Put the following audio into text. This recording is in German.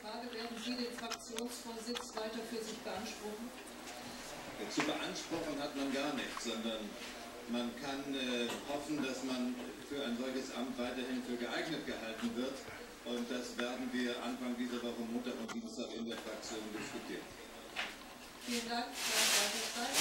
Frage, werden Sie den Fraktionsvorsitz weiter für sich beanspruchen? Zu beanspruchen hat man gar nichts, sondern man kann hoffen, dass man für ein solches Amt weiterhin für geeignet gehalten wird. Und das werden wir Anfang dieser Woche Montag und Dienstag in der Fraktion diskutieren. Vielen Dank, Herr Walterstein.